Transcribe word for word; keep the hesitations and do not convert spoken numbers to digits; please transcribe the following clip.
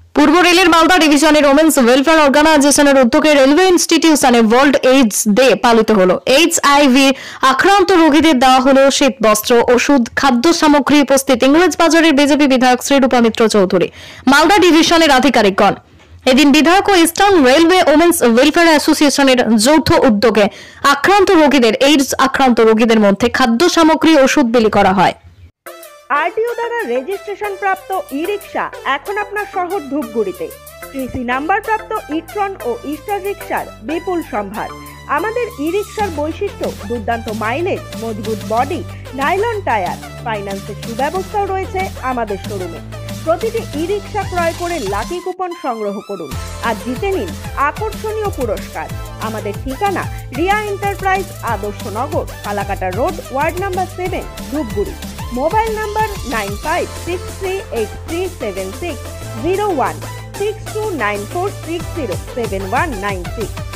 পূর্ব রেলের মালদা ডিভিশনের women's welfare অর্গানাইজেশনের উদ্যোগে রেলওয়ে ইনস্টিটিউশনে ওয়ার্ল্ড এইডস ডে পালিত হলো। এইডস আইভি আক্রান্ত রোগীদের দেওয়া হলো শীত বস্ত্র, ওষুধ, খাদ্য সামগ্রী। উপস্থিত ইংরেজ বাজারের বিজেপি বিধায়ক শ্রীরূপা মিত্র চৌধুরী, মালদা ডিভিশনের আধিকারিকগণ। এদিন বিধায়ক ও ইস্টার্ন রেলওয়ে ওমেন্স ওয়েলফেয়ার অ্যাসোসিয়েশনের যৌথ উদ্যোগে আক্রান্ত রোগীদের এইডস আক্রান্ত রোগীদের মধ্যে খাদ্য সামগ্রী, ওষুধ বিলি করা হয়। আরটিও দ্বারা রেজিস্ট্রেশন প্রাপ্ত ই রিক্সা এখন আপনার শহর ধূপগুড়িতে। টিসি নাম্বার প্রাপ্ত ইট্রন ও ইস্টার রিক্সার বিপুল সম্ভার। আমাদের ই রিক্সার বৈশিষ্ট্য দুর্দান্ত মাইলেজ, মজবুত বডি, নাইলন টায়ার। ফাইন্যান্সের সুব্যবস্থাও রয়েছে আমাদের শোরুমে। প্রতিটি ই রিক্সা ক্রয় করে লাকি কুপন সংগ্রহ করুন আর জিতে নিন আকর্ষণীয় পুরস্কার। আমাদের ঠিকানা Riya enterprise, Adarshnagar, Kalakata road, ward number seven, Dhupguri. Mobile number nine five six three eight three seven six zero one, six two nine four six zero seven one nine six.